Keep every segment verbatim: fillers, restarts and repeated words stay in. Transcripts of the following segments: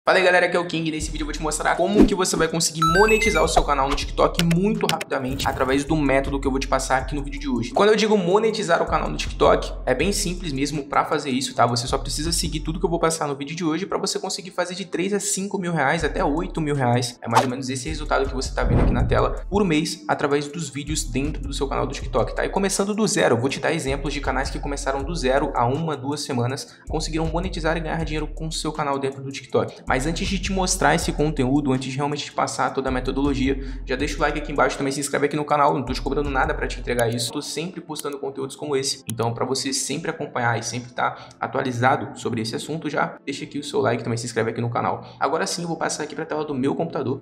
Fala aí galera, aqui é o King e nesse vídeo eu vou te mostrar como que você vai conseguir monetizar o seu canal no TikTok muito rapidamente através do método que eu vou te passar aqui no vídeo de hoje. Quando eu digo monetizar o canal no TikTok, é bem simples mesmo pra fazer isso, tá? Você só precisa seguir tudo que eu vou passar no vídeo de hoje pra você conseguir fazer de três a cinco mil reais até oito mil reais. É mais ou menos esse resultado que você tá vendo aqui na tela por mês através dos vídeos dentro do seu canal do TikTok, tá? E começando do zero, eu vou te dar exemplos de canais que começaram do zero a uma, duas semanas, conseguiram monetizar e ganhar dinheiro com o seu canal dentro do TikTok. Mas antes de te mostrar mostrar esse conteúdo, antes de realmente te passar toda a metodologia, já deixa o like aqui embaixo, também se inscreve aqui no canal, não tô te cobrando nada para te entregar isso, tô sempre postando conteúdos como esse, então para você sempre acompanhar e sempre estar atualizado sobre esse assunto, já deixa aqui o seu like, também se inscreve aqui no canal. Agora sim eu vou passar aqui para a tela do meu computador.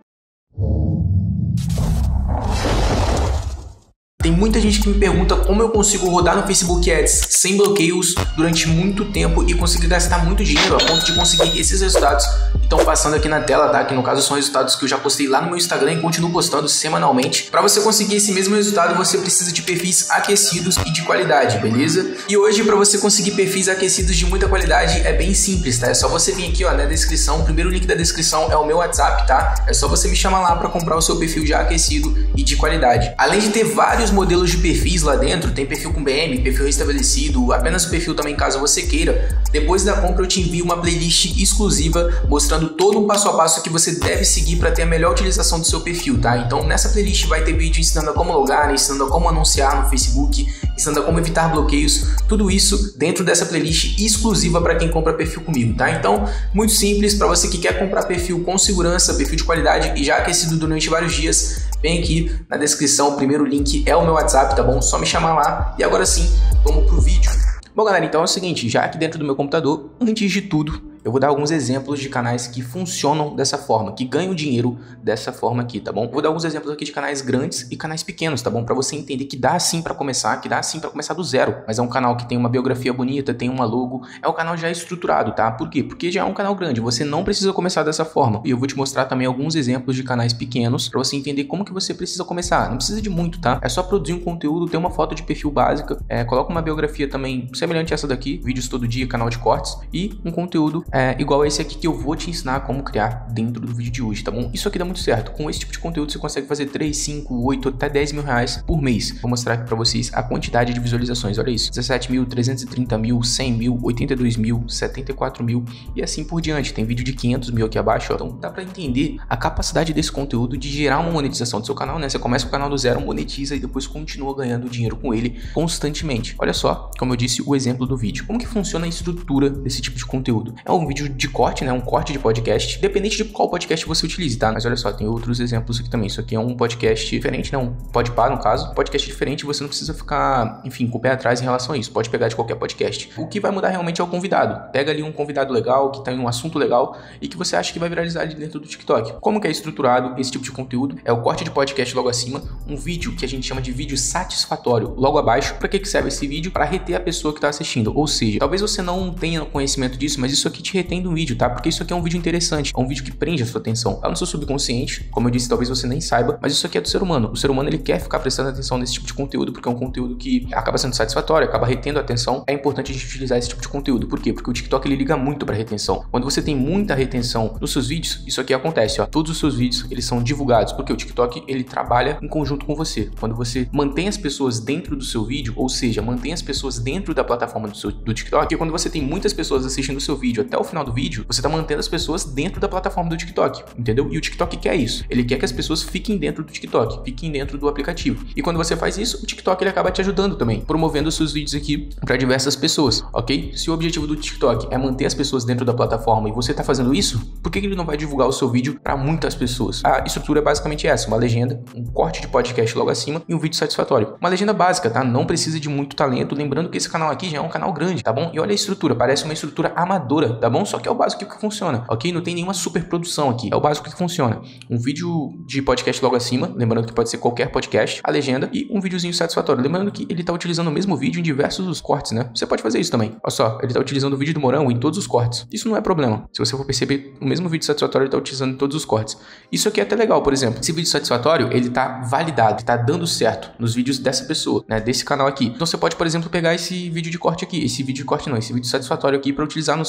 Tem muita gente que me pergunta como eu consigo rodar no Facebook Ads sem bloqueios durante muito tempo e conseguir gastar muito dinheiro a ponto de conseguir esses resultados que estão passando aqui na tela, tá? Que no caso são resultados que eu já postei lá no meu Instagram e continuo postando semanalmente. Para você conseguir esse mesmo resultado, você precisa de perfis aquecidos e de qualidade, beleza? E hoje, para você conseguir perfis aquecidos de muita qualidade, é bem simples, tá? É só você vir aqui, ó, na descrição. O primeiro link da descrição é o meu WhatsApp, tá? É só você me chamar lá para comprar o seu perfil já aquecido e de qualidade. Além de ter vários modelos de perfis lá dentro, tem perfil com B M, perfil restabelecido, apenas o perfil também caso você queira. Depois da compra eu te envio uma playlist exclusiva mostrando todo um passo a passo que você deve seguir para ter a melhor utilização do seu perfil, tá? Então nessa playlist vai ter vídeo ensinando a como logar, ensinando a como anunciar no Facebook, ensinando a como evitar bloqueios, tudo isso dentro dessa playlist exclusiva para quem compra perfil comigo, tá? Então, muito simples para você que quer comprar perfil com segurança, perfil de qualidade e já aquecido durante vários dias. Vem aqui na descrição, o primeiro link é o meu WhatsApp, tá bom? Só me chamar lá. E agora sim, vamos pro vídeo. Bom galera, então é o seguinte, já aqui dentro do meu computador, antes de tudo, eu vou dar alguns exemplos de canais que funcionam dessa forma, que ganham dinheiro dessa forma aqui, tá bom? Vou dar alguns exemplos aqui de canais grandes e canais pequenos, tá bom? Pra você entender que dá sim pra começar, que dá sim pra começar do zero. Mas é um canal que tem uma biografia bonita, tem uma logo, é um canal já estruturado, tá? Por quê? Porque já é um canal grande, você não precisa começar dessa forma. E eu vou te mostrar também alguns exemplos de canais pequenos pra você entender como que você precisa começar. Não precisa de muito, tá? É só produzir um conteúdo, ter uma foto de perfil básica, é, coloca uma biografia também semelhante a essa daqui, vídeos todo dia, canal de cortes, e um conteúdo é, igual a esse aqui que eu vou te ensinar como criar dentro do vídeo de hoje, tá bom? Isso aqui dá muito certo. Com esse tipo de conteúdo você consegue fazer três, cinco, oito, até dez mil reais por mês. Vou mostrar aqui pra vocês a quantidade de visualizações. Olha isso, dezessete mil, trezentos e trinta mil, cem mil, oitenta e dois mil, setenta e quatro mil e assim por diante. Tem vídeo de quinhentos mil aqui abaixo, ó. Então dá pra entender a capacidade desse conteúdo de gerar uma monetização do seu canal, né? Você começa com o canal do zero, monetiza e depois continua ganhando dinheiro com ele constantemente. Olha só, como eu disse, o exemplo do vídeo. Como que funciona a estrutura desse tipo de conteúdo? É um vídeo de corte, né? Um corte de podcast, dependente de qual podcast você utilize, tá? Mas olha só, tem outros exemplos aqui também. Isso aqui é um podcast diferente, né? Um podpar, no caso. Podcast diferente, você não precisa ficar, enfim, com o pé atrás em relação a isso. Pode pegar de qualquer podcast. O que vai mudar realmente é o convidado. Pega ali um convidado legal, que tem um assunto legal e que você acha que vai viralizar ali dentro do TikTok. Como que é estruturado esse tipo de conteúdo? É o corte de podcast logo acima, um vídeo que a gente chama de vídeo satisfatório logo abaixo. Para que que serve esse vídeo? Para reter a pessoa que está assistindo. Ou seja, talvez você não tenha conhecimento disso, mas isso aqui te retém do vídeo, tá? Porque isso aqui é um vídeo interessante, é um vídeo que prende a sua atenção. Tá no seu subconsciente, como eu disse, talvez você nem saiba, mas isso aqui é do ser humano. O ser humano, ele quer ficar prestando atenção nesse tipo de conteúdo, porque é um conteúdo que acaba sendo satisfatório, acaba retendo a atenção. É importante a gente utilizar esse tipo de conteúdo. Por quê? Porque o TikTok, ele liga muito para retenção. Quando você tem muita retenção nos seus vídeos, isso aqui acontece, ó. Todos os seus vídeos, eles são divulgados, porque o TikTok, ele trabalha em conjunto com você. Quando você mantém as pessoas dentro do seu vídeo, ou seja, mantém as pessoas dentro da plataforma do, seu, do TikTok, porque quando você tem muitas pessoas assistindo o seu vídeo até o final do vídeo, você tá mantendo as pessoas dentro da plataforma do TikTok, entendeu? E o TikTok quer isso. Ele quer que as pessoas fiquem dentro do TikTok, fiquem dentro do aplicativo. E quando você faz isso, o TikTok, ele acaba te ajudando também, promovendo os seus vídeos aqui para diversas pessoas, ok? Se o objetivo do TikTok é manter as pessoas dentro da plataforma e você tá fazendo isso, por que ele não vai divulgar o seu vídeo para muitas pessoas? A estrutura é basicamente essa, uma legenda, um corte de podcast logo acima e um vídeo satisfatório. Uma legenda básica, tá? Não precisa de muito talento, lembrando que esse canal aqui já é um canal grande, tá bom? E olha a estrutura, parece uma estrutura amadora, tá bom? Só que é o básico que funciona, ok? Não tem nenhuma super produção aqui, é o básico que funciona. Um vídeo de podcast logo acima, lembrando que pode ser qualquer podcast, a legenda e um videozinho satisfatório, lembrando que ele tá utilizando o mesmo vídeo em diversos cortes, né? Você pode fazer isso também. Olha só, ele tá utilizando o vídeo do Morango em todos os cortes. Isso não é problema. Se você for perceber, o mesmo vídeo satisfatório ele tá utilizando em todos os cortes. Isso aqui é até legal, por exemplo. Esse vídeo satisfatório, ele tá validado, ele tá dando certo nos vídeos dessa pessoa, né? Desse canal aqui. Então você pode, por exemplo, pegar esse vídeo de corte aqui, esse vídeo de corte não, esse vídeo satisfatório aqui para utilizar nos seus vídeos.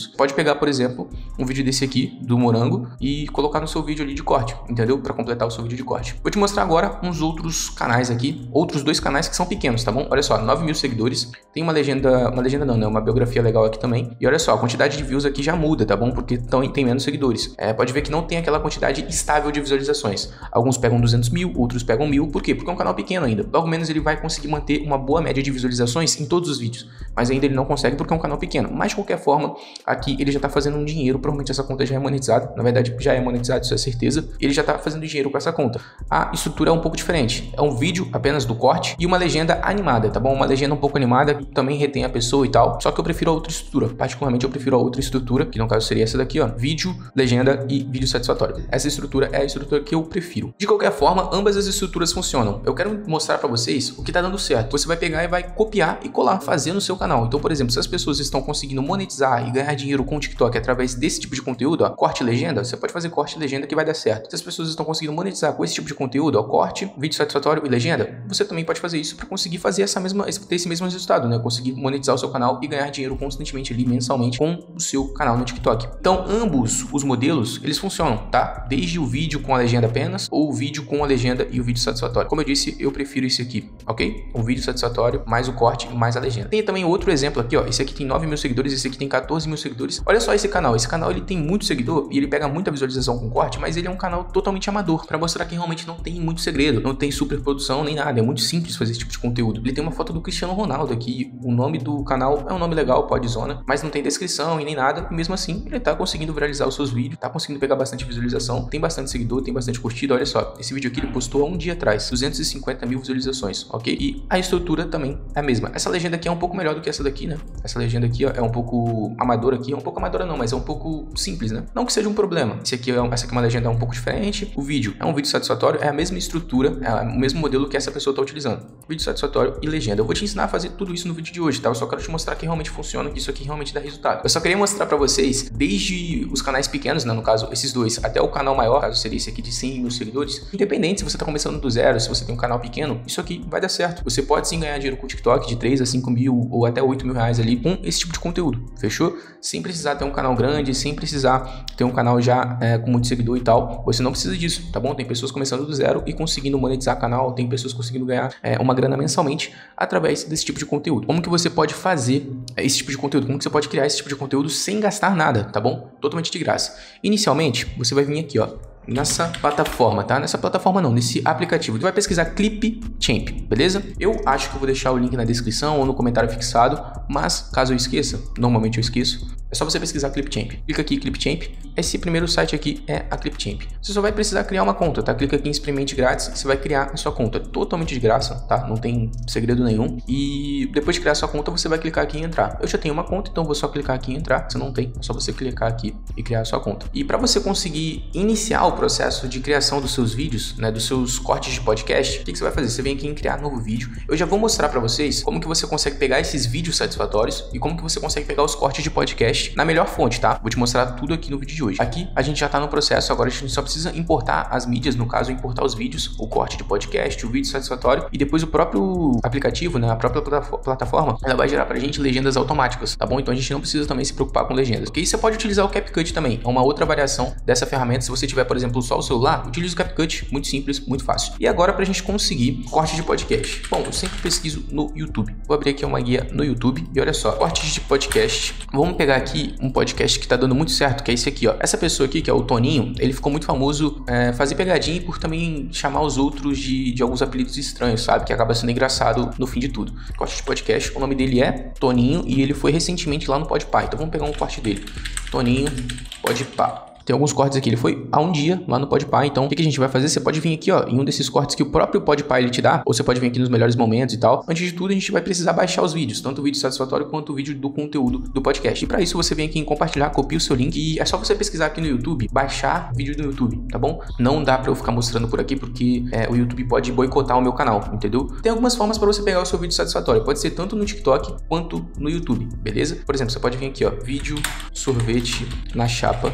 Pode pegar, por exemplo, um vídeo desse aqui, do morango, e colocar no seu vídeo ali de corte, entendeu? Para completar o seu vídeo de corte. Vou te mostrar agora uns outros canais aqui, outros dois canais que são pequenos, tá bom? Olha só, nove mil seguidores, tem uma legenda, uma legenda não, né? Uma biografia legal aqui também. E olha só, a quantidade de views aqui já muda, tá bom? Porque tão, tem menos seguidores. É, pode ver que não tem aquela quantidade estável de visualizações. Alguns pegam duzentos mil, outros pegam mil. Por quê? Porque é um canal pequeno ainda. Logo menos ele vai conseguir manter uma boa média de visualizações em todos os vídeos. Mas ainda ele não consegue porque é um canal pequeno. Mas de qualquer forma, aqui ele já tá fazendo um dinheiro. Provavelmente essa conta já é monetizada. Na verdade, já é monetizada, isso é certeza. Ele já tá fazendo dinheiro com essa conta. A estrutura é um pouco diferente. É um vídeo apenas do corte e uma legenda animada, tá bom? Uma legenda um pouco animada que também retém a pessoa e tal. Só que eu prefiro a outra estrutura. Particularmente eu prefiro a outra estrutura, que no caso seria essa daqui, ó. Vídeo, legenda e vídeo satisfatório. Essa estrutura é a estrutura que eu prefiro. De qualquer forma, ambas as estruturas funcionam. Eu quero mostrar pra vocês o que tá dando certo. Você vai pegar e vai copiar e colar, fazer no seu canal. Então, por exemplo, se as pessoas estão conseguindo monetizar e ganhar dinheiro com o TikTok através desse tipo de conteúdo, ó, corte e legenda, você pode fazer corte e legenda que vai dar certo. Se as pessoas estão conseguindo monetizar com esse tipo de conteúdo, ó, corte, vídeo satisfatório e legenda, você também pode fazer isso para conseguir fazer essa mesma, ter esse mesmo resultado, né? Conseguir monetizar o seu canal e ganhar dinheiro constantemente ali, mensalmente, com o seu canal no TikTok. Então, ambos os modelos, eles funcionam, tá? Desde o vídeo com a legenda apenas, ou o vídeo com a legenda e o vídeo satisfatório. Como eu disse, eu prefiro esse aqui, ok? O vídeo satisfatório, mais o corte, mais a legenda. Tem também outro exemplo aqui, ó. Esse aqui tem nove mil seguidores, esse aqui tem quatorze mil seguidores. Olha só esse canal. Esse canal, ele tem muito seguidor e ele pega muita visualização com corte, mas ele é um canal totalmente amador, para mostrar que realmente não tem muito segredo, não tem super produção nem nada. É muito simples fazer esse tipo de conteúdo. Ele tem uma foto do Cristiano Ronaldo aqui. O nome do canal é um nome legal, Podzona, mas não tem descrição e nem nada. E mesmo assim, ele tá conseguindo viralizar os seus vídeos, tá conseguindo pegar bastante visualização, tem bastante seguidor, tem bastante curtida. Olha só, esse vídeo aqui ele postou há um dia atrás, duzentos e cinquenta mil visualizações, ok? E a estrutura também é a mesma. Essa legenda aqui é um pouco melhor do que essa daqui, né? Essa legenda aqui, ó, é um pouco amadora aqui, é um pouco amadora não, mas é um pouco simples, né? Não que seja um problema. Esse aqui é, essa aqui é uma legenda um pouco diferente. O vídeo é um vídeo satisfatório, é a mesma estrutura, é o mesmo modelo que essa pessoa tá utilizando. Vídeo satisfatório e legenda. Eu vou te ensinar a fazer tudo isso no vídeo de hoje, tá? Eu só quero te mostrar que realmente funciona, que isso aqui realmente dá resultado. Eu só queria mostrar pra vocês, desde os canais pequenos, né? No caso, esses dois, até o canal maior, caso seria esse aqui de cem mil seguidores. Independente se você tá começando do zero, se você tem um canal pequeno, isso aqui vai dar certo. Você pode sim ganhar dinheiro com o TikTok de três a cinco mil ou até oito mil reais ali com esse tipo de conteúdo, fechou? Sem precisar ter um canal grande, sem precisar ter um canal já é, com muito seguidor e tal. Você não precisa disso, tá bom? Tem pessoas começando do zero e conseguindo monetizar canal, tem pessoas conseguindo ganhar é, uma grana mensalmente através desse tipo de conteúdo. Como que você pode fazer esse tipo de conteúdo? Como que você pode criar esse tipo de conteúdo sem gastar nada, tá bom? Totalmente de graça. Inicialmente, você vai vir aqui, ó, nessa plataforma, tá? Nessa plataforma não, nesse aplicativo. Tu vai pesquisar Clipchamp, beleza? Eu acho que eu vou deixar o link na descrição ou no comentário fixado, mas caso eu esqueça, normalmente eu esqueço, é só você pesquisar Clipchamp. Clica aqui, Clipchamp. Esse primeiro site aqui é a Clipchamp. Você só vai precisar criar uma conta, tá? Clica aqui em experimente grátis, você vai criar a sua conta. Totalmente de graça, tá? Não tem segredo nenhum. E depois de criar a sua conta, você vai clicar aqui em entrar. Eu já tenho uma conta, então vou só clicar aqui em entrar. Se não tem, é só você clicar aqui e criar a sua conta. E para você conseguir iniciar o processo de criação dos seus vídeos, né? Dos seus cortes de podcast, o que, que você vai fazer? Você vem aqui em criar novo vídeo. Eu já vou mostrar para vocês como que você consegue pegar esses vídeos satisfatórios e como que você consegue pegar os cortes de podcast na melhor fonte, tá? Vou te mostrar tudo aqui no vídeo de hoje. Aqui a gente já tá no processo, agora a gente só precisa importar as mídias, no caso importar os vídeos, o corte de podcast, o vídeo satisfatório e depois o próprio aplicativo, né, a própria plataforma, ela vai gerar pra gente legendas automáticas, tá bom? Então a gente não precisa também se preocupar com legendas. Porque aí você pode utilizar o CapCut também, é uma outra variação dessa ferramenta. Se você tiver, por exemplo, só o celular, utilize o CapCut, muito simples, muito fácil. E agora pra gente conseguir corte de podcast. Bom, eu sempre pesquiso no YouTube. Vou abrir aqui uma guia no YouTube e olha só, cortes de podcast. Vamos pegar aqui um podcast que tá dando muito certo, que é esse aqui, ó. Essa pessoa aqui, que é o Toninho, ele ficou muito famoso é, fazer pegadinha e por também chamar os outros de, de alguns apelidos estranhos, sabe? Que acaba sendo engraçado no fim de tudo. Corte de podcast, o nome dele é Toninho e ele foi recentemente lá no Podpah. Então vamos pegar um corte dele. Toninho Podpah. Tem alguns cortes aqui, ele foi há um dia lá no Podpah, então o que, que a gente vai fazer? Você pode vir aqui, ó, em um desses cortes que o próprio Podpah ele te dá, ou você pode vir aqui nos melhores momentos e tal. Antes de tudo, a gente vai precisar baixar os vídeos, tanto o vídeo satisfatório quanto o vídeo do conteúdo do podcast. E para isso, você vem aqui em compartilhar, copia o seu link e é só você pesquisar aqui no YouTube, baixar vídeo do YouTube, tá bom? Não dá para eu ficar mostrando por aqui porque é, o YouTube pode boicotar o meu canal, entendeu? Tem algumas formas para você pegar o seu vídeo satisfatório, pode ser tanto no TikTok quanto no YouTube, beleza? Por exemplo, você pode vir aqui, ó, vídeo sorvete na chapa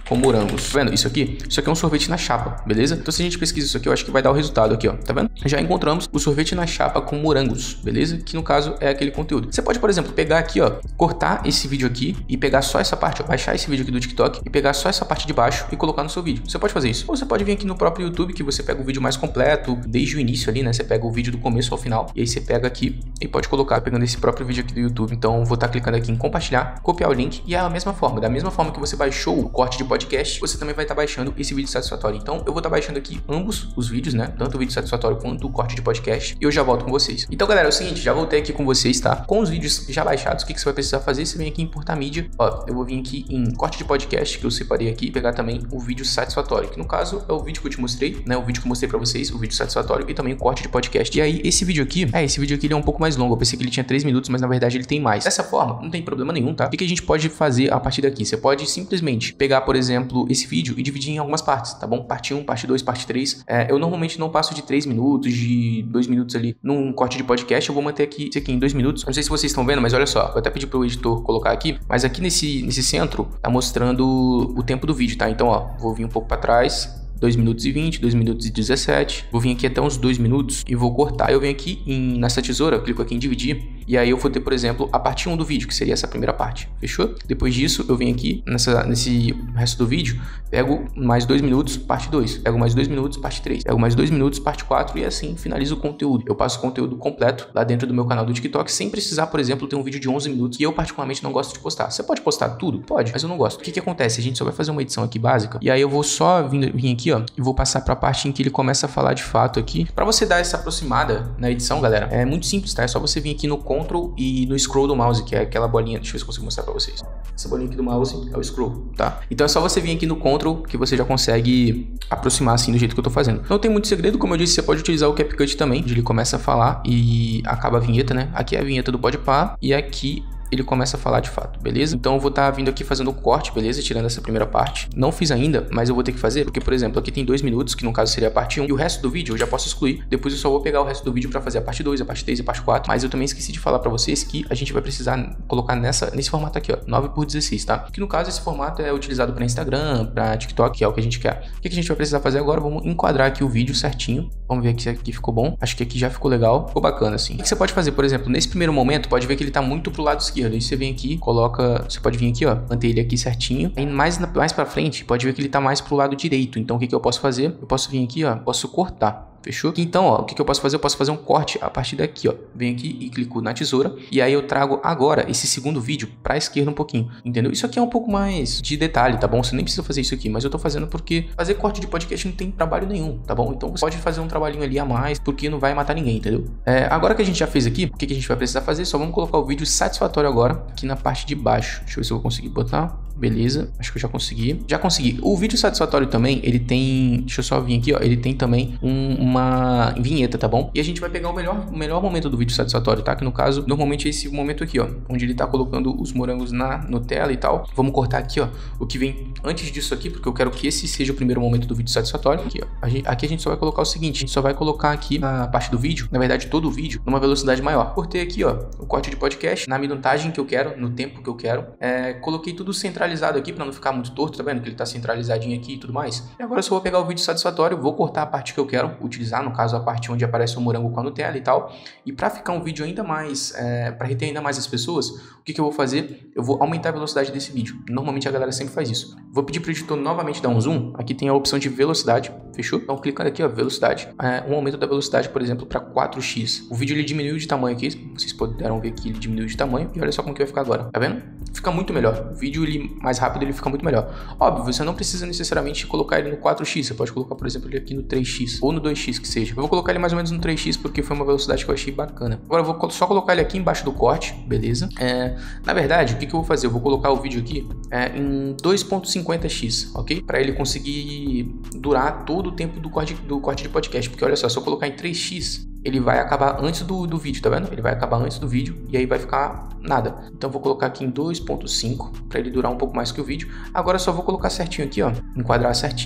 com morangos. Tá vendo? Isso aqui? Isso aqui é um sorvete na chapa, beleza? Então se a gente pesquisa isso aqui, eu acho que vai dar o resultado aqui, ó. Tá vendo? Já encontramos o sorvete na chapa com morangos, beleza? Que no caso é aquele conteúdo. Você pode, por exemplo, pegar aqui, ó, cortar esse vídeo aqui e pegar só essa parte, ó, baixar esse vídeo aqui do TikTok e pegar só essa parte de baixo e colocar no seu vídeo. Você pode fazer isso. Ou você pode vir aqui no próprio YouTube, que você pega o vídeo mais completo, desde o início ali, né? Você pega o vídeo do começo ao final e aí você pega aqui e pode colocar pegando esse próprio vídeo aqui do YouTube. Então vou estar clicando aqui em compartilhar, copiar o link e é a mesma forma. Da mesma forma que você baixou o corte de podcast, você também vai estar baixando esse vídeo satisfatório. Então eu vou estar baixando aqui ambos os vídeos, né? Tanto o vídeo satisfatório quanto o corte de podcast. E eu já volto com vocês. Então, galera, é o seguinte, já voltei aqui com vocês, tá? Com os vídeos já baixados, o que, que você vai precisar fazer? Você vem aqui em importar mídia. Ó, eu vou vir aqui em corte de podcast, que eu separei aqui, e pegar também o vídeo satisfatório, que no caso é o vídeo que eu te mostrei, né? O vídeo que eu mostrei pra vocês, o vídeo satisfatório e também o corte de podcast. E aí, esse vídeo aqui, é, esse vídeo aqui ele é um pouco mais longo. Eu pensei que ele tinha três minutos, mas na verdade ele tem mais. Dessa forma, não tem problema nenhum, tá? O que, que a gente pode fazer a partir daqui? Você pode simplesmente pegar, por exemplo, esse vídeo e dividir em algumas partes, tá bom? Parte um, parte dois, parte três. É, eu normalmente não passo de três minutos, de dois minutos ali num corte de podcast. Eu vou manter aqui, esse aqui em dois minutos. Não sei se vocês estão vendo, mas olha só. Vou até pedir pro editor colocar aqui. Mas aqui nesse, nesse centro, tá mostrando o tempo do vídeo, tá? Então, ó, vou vir um pouco pra trás. dois minutos e vinte, dois minutos e dezessete. Vou vir aqui até uns dois minutos e vou cortar. Eu venho aqui em, nessa tesoura, eu clico aqui em dividir. E aí eu vou ter, por exemplo, a parte um do vídeo, que seria essa primeira parte. Fechou? Depois disso, eu venho aqui nessa, nesse resto do vídeo, pego mais dois minutos, parte dois. Pego mais dois minutos, parte três. Pego mais dois minutos, parte quatro. E assim finalizo o conteúdo. Eu passo o conteúdo completo lá dentro do meu canal do TikTok, sem precisar, por exemplo, ter um vídeo de onze minutos. E eu particularmente não gosto de postar. Você pode postar tudo? Pode, mas eu não gosto. O que que acontece? A gente só vai fazer uma edição aqui básica. E aí eu vou só vir, vir aqui, ó, e vou passar para a parte em que ele começa a falar de fato aqui. Para você dar essa aproximada na edição, galera, é muito simples, tá? É só você vir aqui no Ctrl e no Scroll do mouse, que é aquela bolinha. Deixa eu ver se eu consigo mostrar para vocês. Essa bolinha aqui do mouse é o Scroll, tá? Então é só você vir aqui no Ctrl que você já consegue aproximar assim do jeito que eu tô fazendo. Não tem muito segredo, como eu disse, você pode utilizar o CapCut também, onde ele começa a falar e acaba a vinheta, né? Aqui é a vinheta do Podpah e aqui ele começa a falar de fato, beleza? Então eu vou estar tá vindo aqui fazendo o corte, beleza? Tirando essa primeira parte. Não fiz ainda, mas eu vou ter que fazer, porque, por exemplo, aqui tem dois minutos, que no caso seria a parte um, e o resto do vídeo eu já posso excluir. Depois eu só vou pegar o resto do vídeo para fazer a parte dois, a parte três e a parte quatro. Mas eu também esqueci de falar para vocês que a gente vai precisar colocar nessa, nesse formato aqui, ó, nove por dezesseis, tá? Que no caso esse formato é utilizado para Instagram, para TikTok, que é o que a gente quer. O que a gente vai precisar fazer agora? Vamos enquadrar aqui o vídeo certinho. Vamos ver se aqui ficou bom. Acho que aqui já ficou legal. Ficou bacana, assim. O que você pode fazer, por exemplo, nesse primeiro momento, pode ver que ele tá muito pro lado esquerdo. Aí você vem aqui, coloca, você pode vir aqui, ó, manter ele aqui certinho. Aí mais, na, mais pra frente, pode ver que ele tá mais pro lado direito. Então o que que eu posso fazer? Eu posso vir aqui, ó, posso cortar. Fechou? Então, ó, o que que eu posso fazer? Eu posso fazer um corte a partir daqui, ó. Venho aqui e clico na tesoura. E aí eu trago agora esse segundo vídeo pra esquerda um pouquinho, entendeu? Isso aqui é um pouco mais de detalhe, tá bom? Você nem precisa fazer isso aqui, mas eu tô fazendo porque fazer corte de podcast não tem trabalho nenhum, tá bom? Então você pode fazer um trabalhinho ali a mais, porque não vai matar ninguém, entendeu? É, agora que a gente já fez aqui, o que que a gente vai precisar fazer? Só vamos colocar o vídeo satisfatório agora, aqui na parte de baixo. Deixa eu ver se eu vou conseguir botar. Beleza, acho que eu já consegui. Já consegui. O vídeo satisfatório também, ele tem... Deixa eu só vir aqui, ó. Ele tem também um, uma vinheta, tá bom? E a gente vai pegar o melhor, o melhor momento do vídeo satisfatório, tá? Que no caso, normalmente é esse momento aqui, ó. Onde ele tá colocando os morangos na Nutella e tal. Vamos cortar aqui, ó. O que vem antes disso aqui, porque eu quero que esse seja o primeiro momento do vídeo satisfatório. Aqui, ó. A gente, aqui a gente só vai colocar o seguinte. A gente só vai colocar aqui na parte do vídeo, na verdade todo o vídeo, numa velocidade maior. Cortei aqui, ó, o corte de podcast na minutagem que eu quero, no tempo que eu quero. É, coloquei tudo centralizado aqui pra não ficar muito torto, tá vendo? Que ele tá centralizadinho aqui e tudo mais. E agora eu só vou pegar o vídeo satisfatório, vou cortar a parte que eu quero utilizar, no caso a parte onde aparece o morango com a Nutella e tal. E pra ficar um vídeo ainda mais, é, pra reter ainda mais as pessoas, o que que eu vou fazer? Eu vou aumentar a velocidade desse vídeo. Normalmente a galera sempre faz isso. Vou pedir pro editor novamente dar um zoom. Aqui tem a opção de velocidade, fechou? Então clicando aqui, ó, velocidade. É, um aumento da velocidade, por exemplo, pra quatro x. O vídeo ele diminuiu de tamanho aqui, vocês puderam ver que ele diminuiu de tamanho. E olha só como que vai ficar agora, tá vendo? Fica muito melhor. O vídeo ele mais rápido, ele fica muito melhor. Óbvio, você não precisa necessariamente colocar ele no quatro x, você pode colocar, por exemplo, ele aqui no três x ou no dois x que seja. Eu vou colocar ele mais ou menos no três x porque foi uma velocidade que eu achei bacana. Agora eu vou só colocar ele aqui embaixo do corte, beleza? É, na verdade, o que que eu vou fazer? Eu vou colocar o vídeo aqui é, em dois ponto cinquenta x, ok? Para ele conseguir durar todo o tempo do corte, do corte de podcast, porque olha só, se eu colocar em três x, ele vai acabar antes do, do vídeo, tá vendo? Ele vai acabar antes do vídeo e aí vai ficar nada. Então eu vou colocar aqui em dois ponto cinco para ele durar um pouco mais que o vídeo. Agora eu só vou colocar certinho aqui, ó, enquadrar certinho,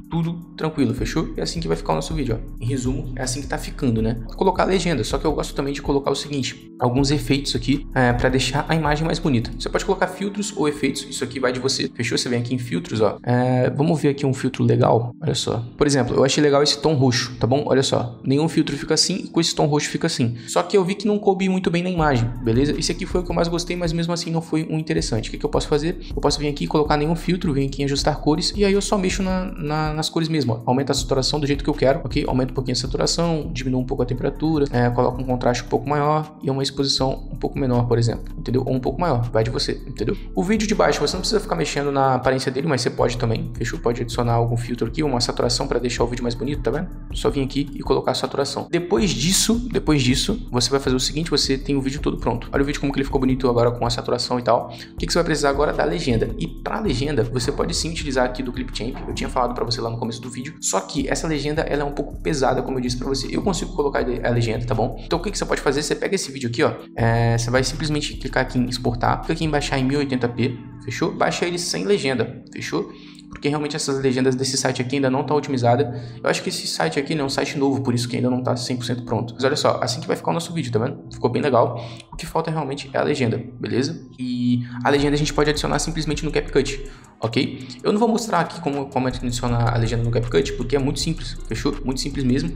tudo tranquilo, fechou? É assim que vai ficar o nosso vídeo, ó. Em resumo, é assim que tá ficando, né? Vou colocar a legenda, só que eu gosto também de colocar o seguinte, alguns efeitos aqui é, para deixar a imagem mais bonita. Você pode colocar filtros ou efeitos, isso aqui vai de você, fechou? Você vem aqui em filtros, ó. É, vamos ver aqui um filtro legal, olha só. Por exemplo, eu achei legal esse tom roxo, tá bom? Olha só, nenhum filtro fica assim e com esse tom roxo fica assim. Só que eu vi que não coube muito bem na imagem, beleza? Esse aqui foi o que eu mais gostei, mas mesmo assim não foi um interessante. O que, que eu posso fazer? Eu posso vir aqui e colocar nenhum filtro, vir aqui em ajustar cores e aí eu só mexo na, na, nas cores mesmo, ó. Aumenta a saturação do jeito que eu quero, ok? Aumenta um pouquinho a saturação, diminui um pouco a temperatura, é, coloca um contraste um pouco maior e uma exposição um pouco menor, por exemplo, entendeu? Ou um pouco maior, vai de você, entendeu? O vídeo de baixo, você não precisa ficar mexendo na aparência dele, mas você pode também, fechou? Pode adicionar algum filtro aqui, uma saturação para deixar o vídeo mais bonito, tá vendo? Só vir aqui e colocar a saturação. Depois disso, depois disso, você vai fazer o seguinte, você tem o vídeo todo pronto. Olha o vídeo como que ele ficou bonito agora com a saturação e tal. O que, que você vai precisar agora? Da legenda. E para legenda, você pode sim utilizar aqui do Clipchamp. Eu tinha falado para você lá no começo do vídeo. Só que essa legenda, ela é um pouco pesada, como eu disse para você. Eu consigo colocar a legenda, tá bom? Então o que, que você pode fazer? Você pega esse vídeo aqui, ó. É, você vai simplesmente clicar aqui em exportar. Clica aqui em baixar em mil e oitenta p. Fechou? Baixa ele sem legenda. Fechou? Porque realmente essas legendas desse site aqui ainda não tá otimizada. Eu acho que esse site aqui não é um site novo, por isso que ainda não tá cem por cento pronto. Mas olha só, assim que vai ficar o nosso vídeo, tá vendo? Ficou bem legal. O que falta realmente é a legenda, beleza? E a legenda a gente pode adicionar simplesmente no CapCut, ok? Eu não vou mostrar aqui como, como adicionar a legenda no CapCut, porque é muito simples, fechou? Muito simples mesmo.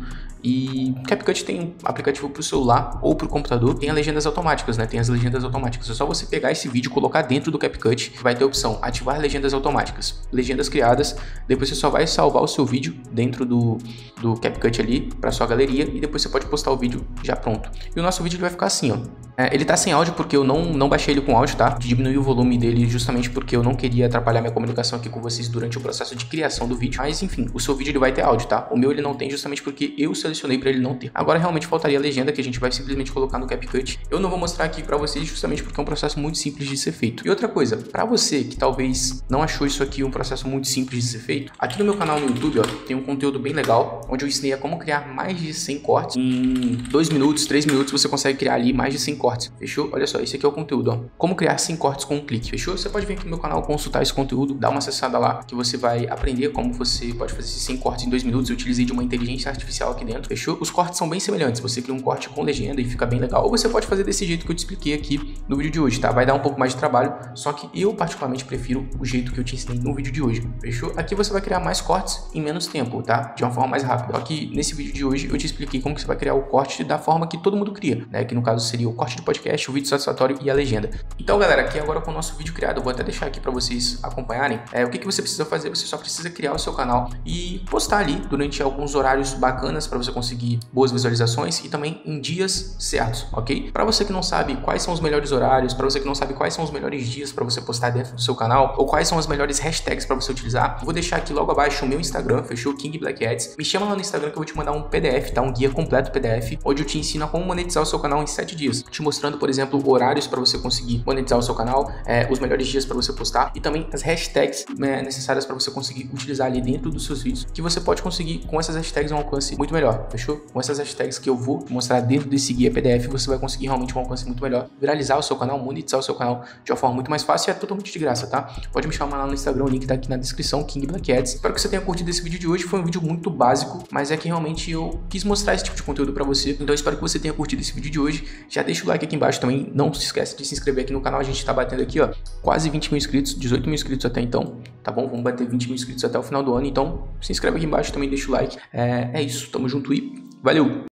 E o CapCut tem um aplicativo para o celular ou para o computador, tem as legendas automáticas, né? Tem as legendas automáticas. É só você pegar esse vídeo, colocar dentro do CapCut, vai ter a opção ativar legendas automáticas, legendas criadas. Depois você só vai salvar o seu vídeo dentro do, do CapCut ali para sua galeria e depois você pode postar o vídeo já pronto. E o nosso vídeo vai ficar assim, ó. É, ele tá sem áudio porque eu não, não baixei ele com áudio, tá? Diminui o volume dele justamente porque eu não queria atrapalhar minha comunicação aqui com vocês durante o processo de criação do vídeo. Mas enfim, o seu vídeo ele vai ter áudio, tá? O meu ele não tem justamente porque eu selecionei para ele não ter. Agora realmente faltaria a legenda que a gente vai simplesmente colocar no CapCut. Eu não vou mostrar aqui para vocês justamente porque é um processo muito simples de ser feito. E outra coisa, para você que talvez não achou isso aqui um processo muito simples de ser feito, aqui no meu canal no YouTube, ó, tem um conteúdo bem legal, onde eu ensinei a como criar mais de cem cortes. Em dois minutos, três minutos você consegue criar ali mais de cem cortes, fechou? Olha só, esse aqui é o conteúdo, ó. Como criar cem cortes com um clique, fechou? Você pode vir aqui no meu canal consultar esse conteúdo, dar uma acessada lá, que você vai aprender como você pode fazer esses cem cortes em dois minutos. Eu utilizei de uma inteligência artificial aqui dentro, fechou? Os cortes são bem semelhantes, você cria um corte com legenda e fica bem legal. Ou você pode fazer desse jeito que eu te expliquei aqui no vídeo de hoje, tá? Vai dar um pouco mais de trabalho, só que eu particularmente prefiro o jeito que eu te ensinei no vídeo de hoje, fechou? Aqui você vai criar mais cortes em menos tempo, tá? De uma forma mais rápida. Aqui nesse vídeo de hoje eu te expliquei como que você vai criar o corte da forma que todo mundo cria, né? Que no caso seria o corte de podcast, o vídeo satisfatório e a legenda. Então galera, aqui agora com o nosso vídeo criado, eu vou até deixar aqui para vocês acompanharem. É, o que, que você precisa fazer? Você só precisa criar o seu canal e postar ali durante alguns horários bacanas para você conseguir boas visualizações e também em dias certos, ok? Para você que não sabe quais são os melhores horários, para você que não sabe quais são os melhores dias para você postar dentro do seu canal ou quais são as melhores hashtags para você utilizar, eu vou deixar aqui logo abaixo o meu Instagram, fechou? King Black Ads. Me chama lá no Instagram que eu vou te mandar um P D F, tá? Um guia completo P D F, onde eu te ensino a como monetizar o seu canal em sete dias, te mostrando, por exemplo, horários para você conseguir monetizar o seu canal, é, os melhores dias para você postar e também as hashtags é, necessárias para você conseguir utilizar ali dentro dos seus vídeos, que você pode conseguir com essas hashtags um alcance muito melhor, fechou? Com essas hashtags que eu vou mostrar dentro desse guia P D F, você vai conseguir realmente um alcance muito melhor, viralizar o seu canal, monetizar o seu canal de uma forma muito mais fácil e é totalmente de graça, tá? Pode me chamar lá no Instagram, o link tá aqui na descrição, King Black Ads. Espero que você tenha curtido esse vídeo de hoje, foi um vídeo muito básico, mas é que realmente eu quis mostrar esse tipo de conteúdo pra você, então eu espero que você tenha curtido esse vídeo de hoje. Já deixa o like aqui embaixo também, não se esquece de se inscrever aqui no canal, a gente tá batendo aqui, ó, quase vinte mil inscritos, dezoito mil inscritos até então, tá bom? Vamos bater vinte mil inscritos até o final do ano, então se inscreve aqui embaixo, também deixa o like. É, é isso, tamo junto e valeu!